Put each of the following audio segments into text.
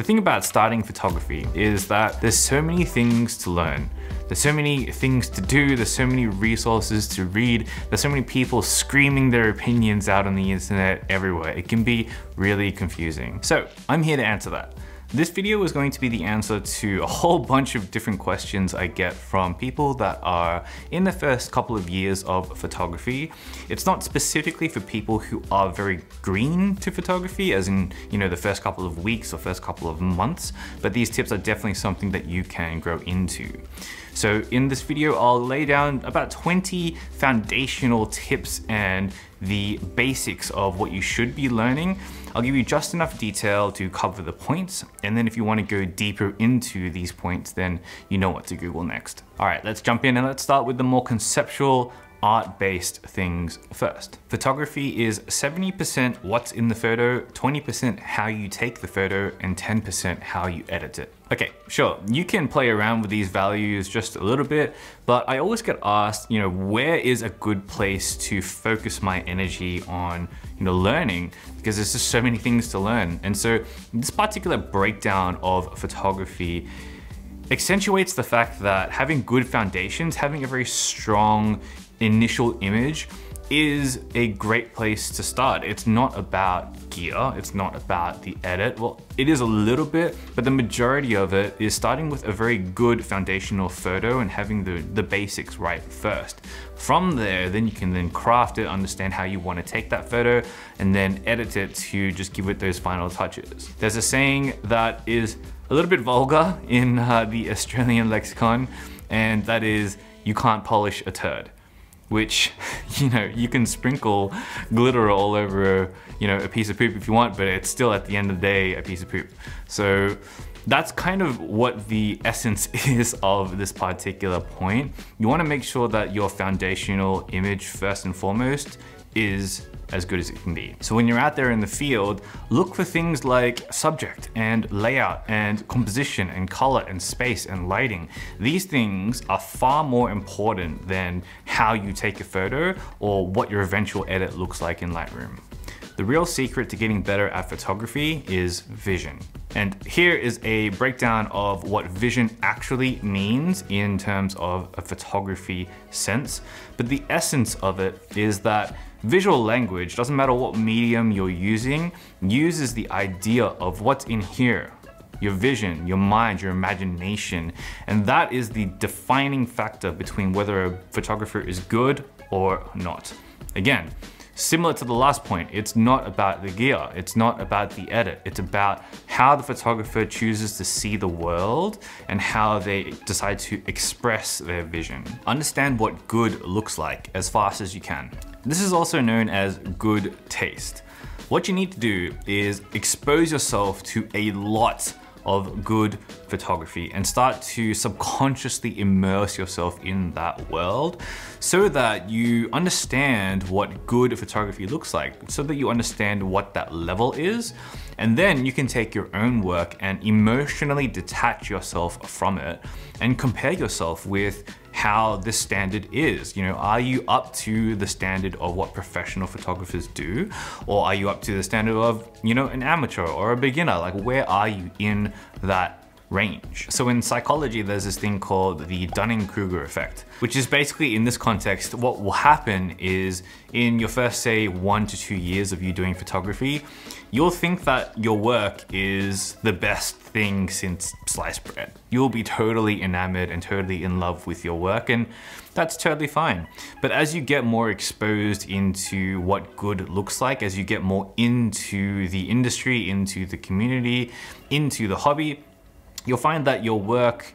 The thing about starting photography is that there's so many things to learn. There's so many things to do, there's so many resources to read, there's so many people screaming their opinions out on the internet everywhere. It can be really confusing. So I'm here to answer that. This video is going to be the answer to a whole bunch of different questions I get from people that are in the first couple of years of photography. It's not specifically for people who are very green to photography, as in, you know, the first couple of weeks or first couple of months, but these tips are definitely something that you can grow into. So in this video, I'll lay down about 20 foundational tips and the basics of what you should be learning. I'll give you just enough detail to cover the points, and then if you want to go deeper into these points, then you know what to Google next. All right, let's jump in and let's start with the more conceptual, art-based things first. Photography is 70% what's in the photo, 20% how you take the photo, and 10% how you edit it. Okay, sure, you can play around with these values just a little bit, but I always get asked, you know, where is a good place to focus my energy on, you know, learning, because there's just so many things to learn. And so this particular breakdown of photography accentuates the fact that having good foundations, having a very strong initial image is a great place to start. It's not about gear, it's not about the edit. Well, it is a little bit, but the majority of it is starting with a very good foundational photo and having the basics right first. From there, then you can then craft it, understand how you want to take that photo, and then edit it to just give it those final touches. There's a saying that is a little bit vulgar in the Australian lexicon, and that is, you can't polish a turd. Which, you know, you can sprinkle glitter all over, you know, a piece of poop if you want, but it's still at the end of the day a piece of poop. So that's kind of what the essence is of this particular point. You want to make sure that your foundational image, first and foremost, is as good as it can be. So when you're out there in the field, look for things like subject and layout and composition and color and space and lighting. These things are far more important than how you take a photo or what your eventual edit looks like in Lightroom. The real secret to getting better at photography is vision. And here is a breakdown of what vision actually means in terms of a photography sense. But the essence of it is that visual language, doesn't matter what medium you're using, uses the idea of what's in here. Your vision, your mind, your imagination. And that is the defining factor between whether a photographer is good or not. Again, similar to the last point, it's not about the gear, it's not about the edit, it's about how the photographer chooses to see the world and how they decide to express their vision. Understand what good looks like as fast as you can. This is also known as good taste. What you need to do is expose yourself to a lot of good photography and start to subconsciously immerse yourself in that world so that you understand what good photography looks like, so that you understand what that level is, and then you can take your own work and emotionally detach yourself from it and compare yourself with how this standard is. You know, are you up to the standard of what professional photographers do? Or are you up to the standard of, you know, an amateur or a beginner? Like, where are you in that range? So in psychology, there's this thing called the Dunning-Kruger effect, which is basically, in this context, what will happen is in your first, say, 1 to 2 years of you doing photography, you'll think that your work is the best thing since sliced bread. You'll be totally enamored and totally in love with your work, and that's totally fine. But as you get more exposed into what good looks like, as you get more into the industry, into the community, into the hobby, you'll find that your work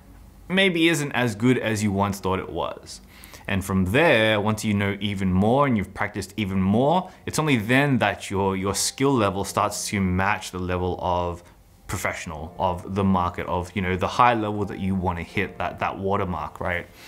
maybe isn't as good as you once thought it was. And from there, once you know even more and you've practiced even more, it's only then that your skill level starts to match the level of professional, of the market, of, you know, the high level that you want to hit, that watermark, right?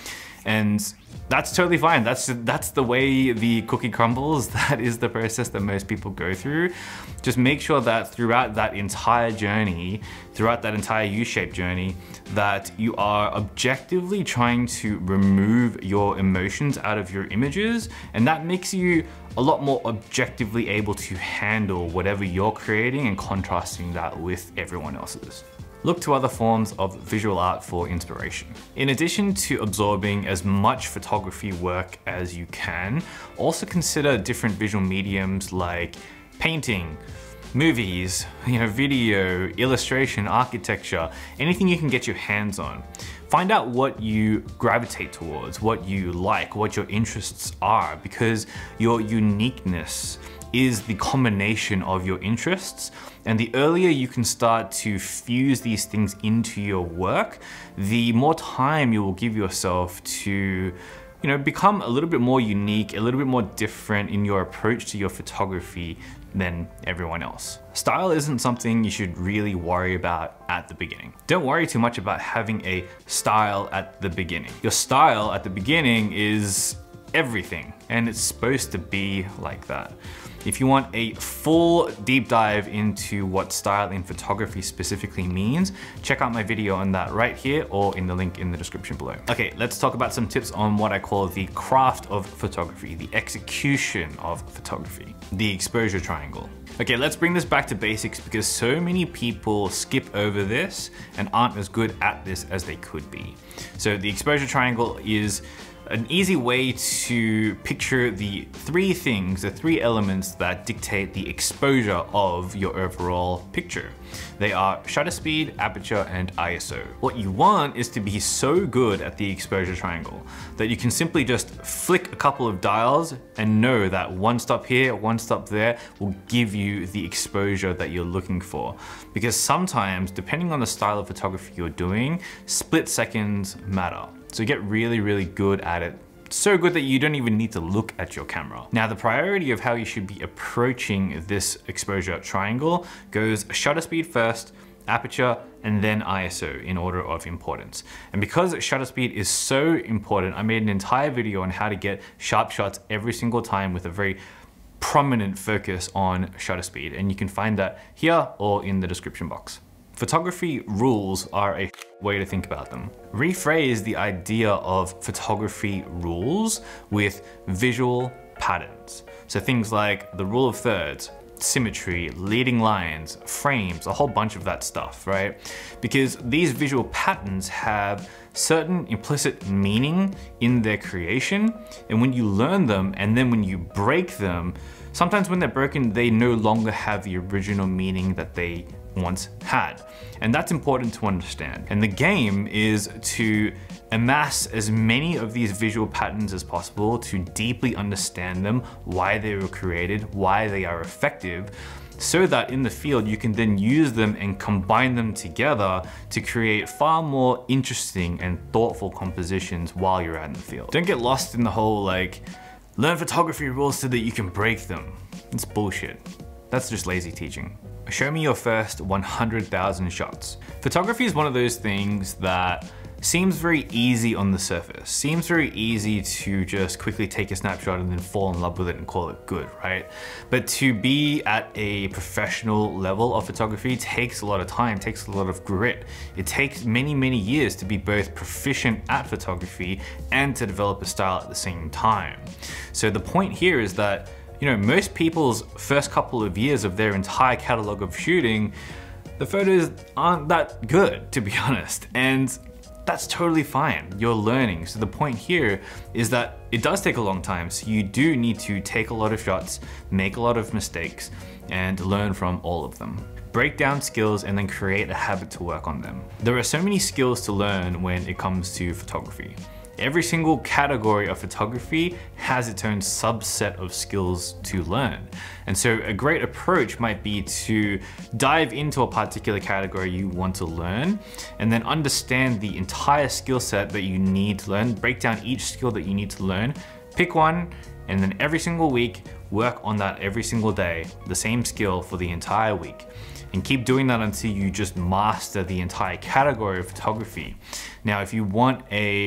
And that's totally fine. That's the way the cookie crumbles. That is the process that most people go through. Just make sure that throughout that entire journey, throughout that entire U-shaped journey, that you are objectively trying to remove your emotions out of your images, and that makes you a lot more objectively able to handle whatever you're creating and contrasting that with everyone else's. Look to other forms of visual art for inspiration. In addition to absorbing as much photography work as you can, also consider different visual mediums like painting, movies, video, illustration, architecture, anything you can get your hands on. Find out what you gravitate towards, what you like, what your interests are, because your uniqueness is the combination of your interests. And the earlier you can start to fuse these things into your work, the more time you will give yourself to become a little bit more unique, a little bit more different in your approach to your photography than everyone else. Style isn't something you should really worry about at the beginning. Don't worry too much about having a style at the beginning. Your style at the beginning is everything, and it's supposed to be like that. If you want a full deep dive into what style in photography specifically means, check out my video on that right here or in the link in the description below. Okay, let's talk about some tips on what I call the craft of photography, the execution of photography, the exposure triangle. Okay, let's bring this back to basics because so many people skip over this and aren't as good at this as they could be. So the exposure triangle is an easy way to picture the three things, the three elements that dictate the exposure of your overall picture. They are shutter speed, aperture, and ISO. What you want is to be so good at the exposure triangle that you can simply just flick a couple of dials and know that one stop here, one stop there will give you the exposure that you're looking for. Because sometimes, depending on the style of photography you're doing, split seconds matter. So get really, really good at it. So good that you don't even need to look at your camera. Now, the priority of how you should be approaching this exposure triangle goes shutter speed first, aperture, and then ISO in order of importance. And because shutter speed is so important, I made an entire video on how to get sharp shots every single time with a very prominent focus on shutter speed. And you can find that here or in the description box. Photography rules are a way to think about them. Rephrase the idea of photography rules with visual patterns. So things like the rule of thirds, symmetry, leading lines, frames, a whole bunch of that stuff, right? Because these visual patterns have certain implicit meaning in their creation, and when you learn them and then when you break them, sometimes when they're broken, they no longer have the original meaning that they once had. And that's important to understand. And the game is to amass as many of these visual patterns as possible to deeply understand them, why they were created, why they are effective, so that in the field you can then use them and combine them together to create far more interesting and thoughtful compositions while you're out in the field. Don't get lost in the whole learn photography rules so that you can break them. It's bullshit. That's just lazy teaching. Show me your first 100,000 shots. Photography is one of those things that seems very easy on the surface. Seems very easy to just quickly take a snapshot and then fall in love with it and call it good, right? But to be at a professional level of photography takes a lot of time, takes a lot of grit. It takes many, many years to be both proficient at photography and to develop a style at the same time. So the point here is that most people's first couple of years of their entire catalog of shooting, the photos aren't that good, to be honest. And that's totally fine. You're learning. So the point here is that it does take a long time. So you do need to take a lot of shots, make a lot of mistakes, and learn from all of them. Break down skills and then create a habit to work on them. There are so many skills to learn when it comes to photography. Every single category of photography has its own subset of skills to learn. And so a great approach might be to dive into a particular category you want to learn and then understand the entire skill set that you need to learn, break down each skill that you need to learn, pick one, and then every single week, work on that every single day, the same skill for the entire week. And keep doing that until you just master the entire category of photography. Now, if you want a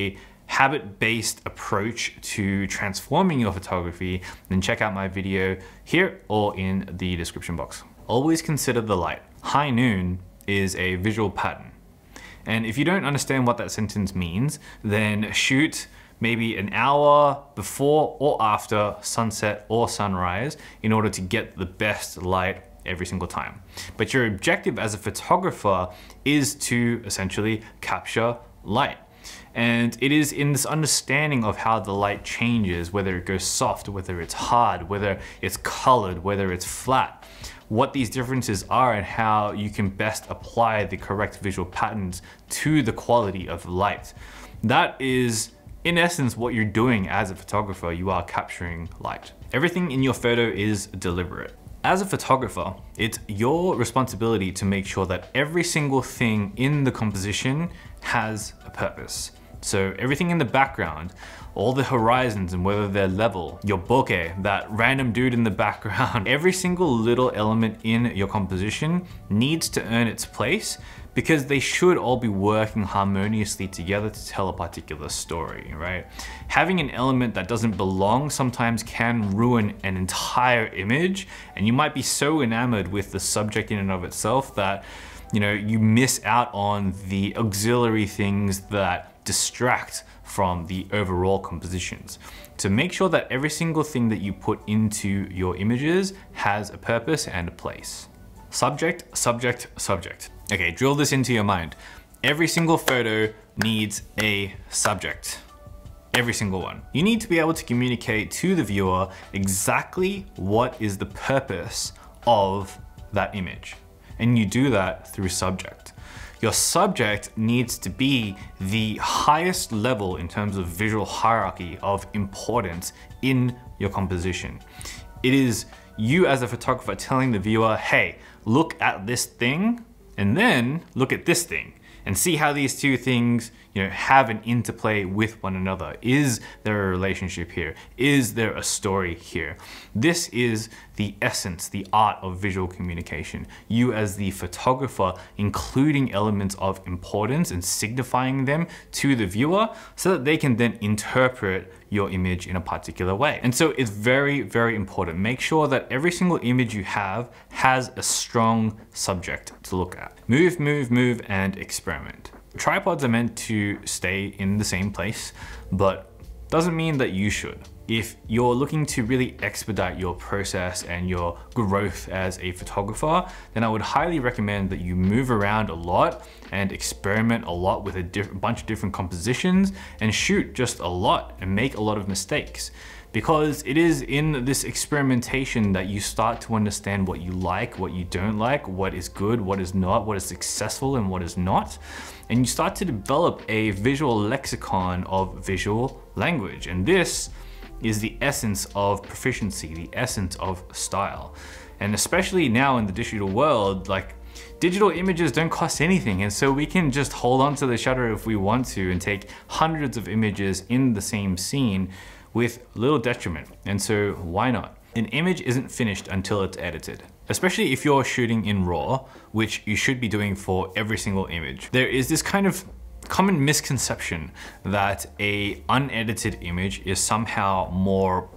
habit-based approach to transforming your photography, then check out my video here or in the description box. Always consider the light. High noon is a visual pattern. And if you don't understand what that sentence means, then shoot maybe an hour before or after sunset or sunrise in order to get the best light every single time. But your objective as a photographer is to essentially capture light. And it is in this understanding of how the light changes, whether it goes soft, whether it's hard, whether it's colored, whether it's flat, what these differences are and how you can best apply the correct visual patterns to the quality of light. That is, in essence, what you're doing as a photographer. You are capturing light. Everything in your photo is deliberate. As a photographer, it's your responsibility to make sure that every single thing in the composition has a purpose. So everything in the background, all the horizons and whether they're level, your bokeh, that random dude in the background, every single little element in your composition needs to earn its place because they should all be working harmoniously together to tell a particular story, right? Having an element that doesn't belong sometimes can ruin an entire image, and you might be so enamored with the subject in and of itself that you miss out on the auxiliary things that distract from the overall compositions. To make sure that every single thing that you put into your images has a purpose and a place. Subject, subject, subject. Okay, drill this into your mind. Every single photo needs a subject. Every single one. You need to be able to communicate to the viewer exactly what is the purpose of that image. And you do that through subject. Your subject needs to be the highest level in terms of visual hierarchy of importance in your composition. It is you as a photographer telling the viewer, hey, look at this thing and then look at this thing and see how these two things have an interplay with one another. Is there a relationship here? Is there a story here? This is the essence, the art of visual communication. You as the photographer including elements of importance and signifying them to the viewer so that they can then interpret your image in a particular way. And so it's very, very important. Make sure that every single image you have has a strong subject to look at. Move, move, move, and experiment. Tripods are meant to stay in the same place, but doesn't mean that you should. If you're looking to really expedite your process and your growth as a photographer, then I would highly recommend that you move around a lot and experiment a lot with a bunch of different compositions and shoot just a lot and make a lot of mistakes. Because it is in this experimentation that you start to understand what you like, what you don't like, what is good, what is not, what is successful and what is not. And you start to develop a visual lexicon of visual language. And this is the essence of proficiency, the essence of style. And especially now in the digital world, like digital images don't cost anything. And so we can just hold on to the shutter if we want to and take hundreds of images in the same scene with little detriment. And so why not? An image isn't finished until it's edited. Especially if you're shooting in RAW, which you should be doing for every single image. There is this kind of common misconception that a unedited image is somehow more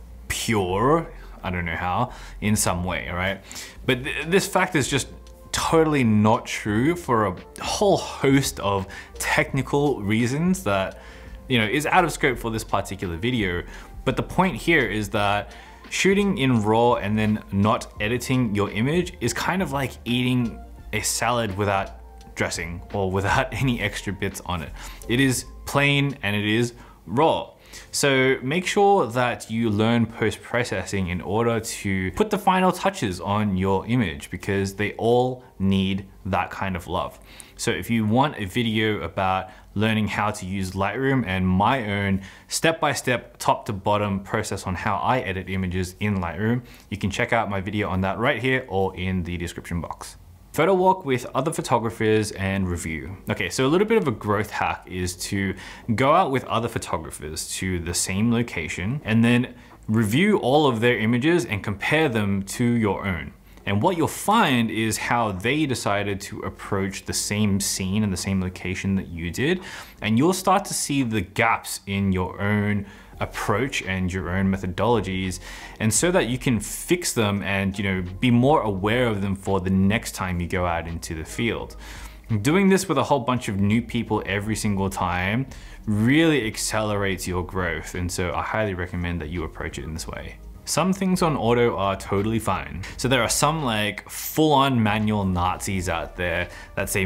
pure, I don't know how, in some way, right? But this fact is just totally not true for a whole host of technical reasons that is out of scope for this particular video. But the point here is that shooting in RAW and then not editing your image is kind of like eating a salad without dressing or without any extra bits on it. It is plain and it is raw. So make sure that you learn post-processing in order to put the final touches on your image, because they all need that kind of love. So if you want a video about learning how to use Lightroom and my own step-by-step top to bottom process on how I edit images in Lightroom, you can check out my video on that right here or in the description box. Photo walk with other photographers and review. Okay, so a little bit of a growth hack is to go out with other photographers to the same location and then review all of their images and compare them to your own. And what you'll find is how they decided to approach the same scene and the same location that you did. And you'll start to see the gaps in your own approach and your own methodologies, and so that you can fix them and, you know, be more aware of them for the next time you go out into the field. Doing this with a whole bunch of new people every single time really accelerates your growth, and so I highly recommend that you approach it in this way. Some things on auto are totally fine. So there are some like full-on manual Nazis out there that say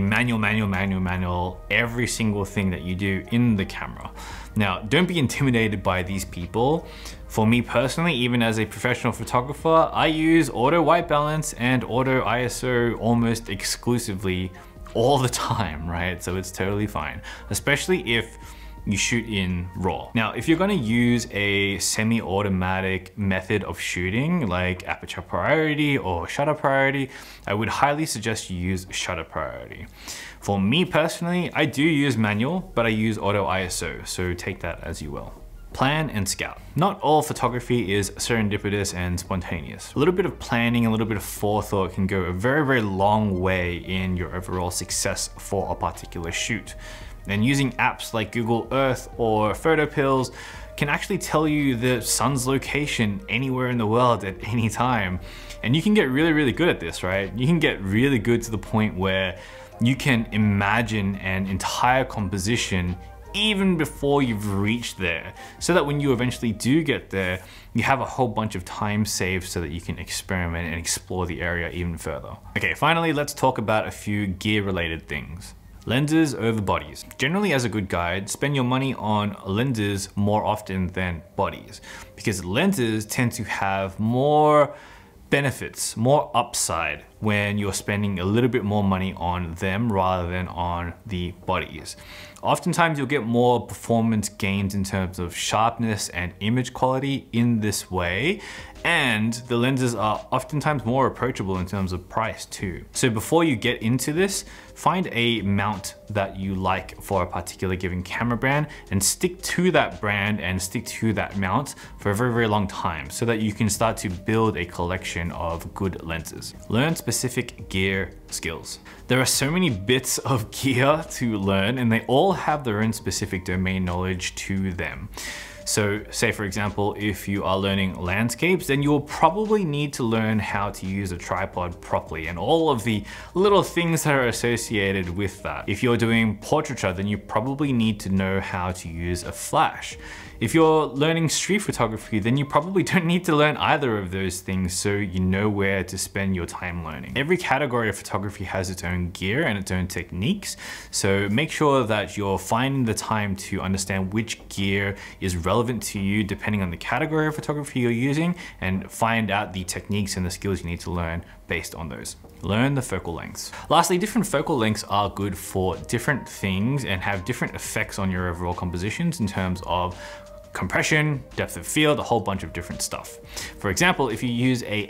manual every single thing that you do in the camera. Now, don't be intimidated by these people. For me personally, even as a professional photographer, I use auto white balance and auto ISO almost exclusively all the time, right? So it's totally fine, especially if you shoot in RAW. Now, if you're gonna use a semi-automatic method of shooting like aperture priority or shutter priority, I would highly suggest you use shutter priority. For me personally, I do use manual, but I use auto ISO, so take that as you will. Plan and scout. Not all photography is serendipitous and spontaneous. A little bit of planning, a little bit of forethought can go a very, very long way in your overall success for a particular shoot. And using apps like Google Earth or PhotoPills can actually tell you the sun's location anywhere in the world at any time. And you can get really, really good at this, right? You can get really good to the point where you can imagine an entire composition even before you've reached there, so that when you eventually do get there, you have a whole bunch of time saved so that you can experiment and explore the area even further. Okay, finally, let's talk about a few gear-related things. Lenses over bodies. Generally, as a good guide, spend your money on lenses more often than bodies, because lenses tend to have more benefits, more upside when you're spending a little bit more money on them rather than on the bodies. Oftentimes you'll get more performance gains in terms of sharpness and image quality in this way, and the lenses are oftentimes more approachable in terms of price too. So before you get into this, find a mount that you like for a particular given camera brand and stick to that brand and stick to that mount for a very, very long time so that you can start to build a collection of good lenses. Learn specific gear skills. There are so many bits of gear to learn, and they all have their own specific domain knowledge to them. So say for example, if you are learning landscapes, then you'll probably need to learn how to use a tripod properly and all of the little things that are associated with that. If you're doing portraiture, then you probably need to know how to use a flash. If you're learning street photography, then you probably don't need to learn either of those things, so you know where to spend your time learning. Every category of photography has its own gear and its own techniques, so make sure that you're finding the time to understand which gear is relevant to you depending on the category of photography you're using, and find out the techniques and the skills you need to learn based on those. Learn the focal lengths. Lastly, different focal lengths are good for different things and have different effects on your overall compositions in terms of compression, depth of field, a whole bunch of different stuff. For example, if you use a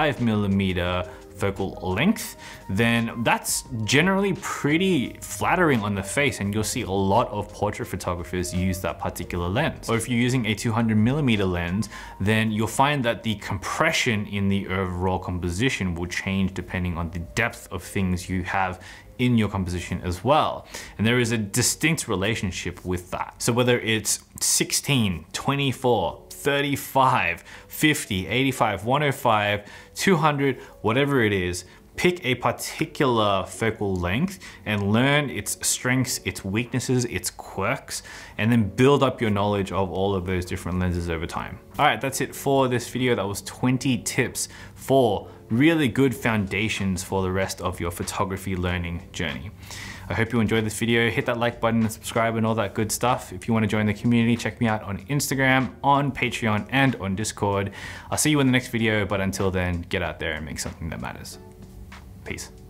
85mm focal length, then that's generally pretty flattering on the face, and you'll see a lot of portrait photographers use that particular lens. Or if you're using a 200mm lens, then you'll find that the compression in the overall composition will change depending on the depth of things you have in your composition as well. And there is a distinct relationship with that. So whether it's 16, 24, 35, 50, 85, 105, 200, whatever it is, pick a particular focal length and learn its strengths, its weaknesses, its quirks, and then build up your knowledge of all of those different lenses over time. All right, that's it for this video. That was 20 tips for really good foundations for the rest of your photography learning journey. I hope you enjoyed this video. Hit that like button and subscribe and all that good stuff. If you want to join the community, check me out on Instagram, on Patreon, and on Discord. I'll see you in the next video, but until then, get out there and make something that matters. Peace.